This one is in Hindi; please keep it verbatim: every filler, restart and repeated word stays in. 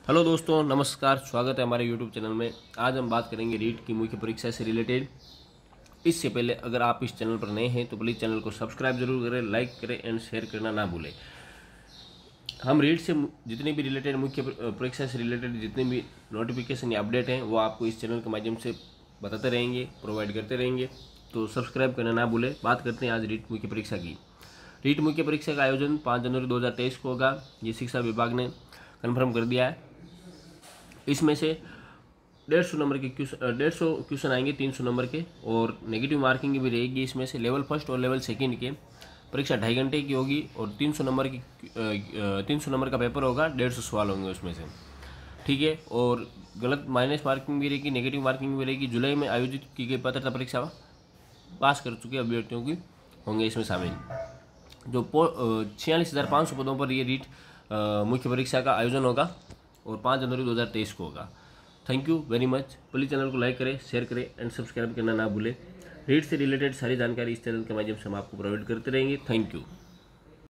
हेलो दोस्तों, नमस्कार। स्वागत है हमारे यूट्यूब चैनल में। आज हम बात करेंगे रीट की मुख्य परीक्षा से रिलेटेड। इससे पहले अगर आप इस चैनल पर नए हैं तो प्लीज़ चैनल को सब्सक्राइब जरूर करें, लाइक करें एंड शेयर करना ना भूलें। हम रीट से जितने भी रिलेटेड मुख्य परीक्षा से रिलेटेड जितने भी नोटिफिकेशन या अपडेट हैं वो आपको इस चैनल के माध्यम से बताते रहेंगे, प्रोवाइड करते रहेंगे, तो सब्सक्राइब करना ना भूलें। बात करते हैं आज रीट मुख्य परीक्षा की। रीट मुख्य परीक्षा का आयोजन पाँच जनवरी दो हज़ार तेईस को होगा। ये शिक्षा विभाग ने कन्फर्म कर दिया है। इसमें से डेढ़ सौ नंबर के क्वेश्चन डेढ़ सौ क्वेश्चन आएंगे, तीन सौ नंबर के, और नेगेटिव मार्किंग भी रहेगी। इसमें से लेवल फर्स्ट और लेवल सेकंड के परीक्षा ढाई घंटे की होगी और तीन सौ नंबर की तीन सौ नंबर का पेपर होगा। डेढ़ सौ सवाल होंगे उसमें से, ठीक है। और गलत माइनस मार्किंग भी रहेगी, नेगेटिव मार्किंग भी रहेगी। जुलाई में आयोजित की गई पात्रता परीक्षा पास कर चुके अभ्यर्थियों की होंगे इसमें शामिल। जो छियालीस हज़ार पाँच सौ पदों पर ये रीट मुख्य परीक्षा का आयोजन होगा और पाँच जनवरी दो हज़ार तेईस को होगा। Thank you very much. Please channel को लाइक करें, शेयर करें एंड सब्सक्राइब करना ना भूलें। रीट से रिलेटेड सारी जानकारी इस चैनल के माध्यम से हम आपको प्रोवाइड करते रहेंगे। Thank you.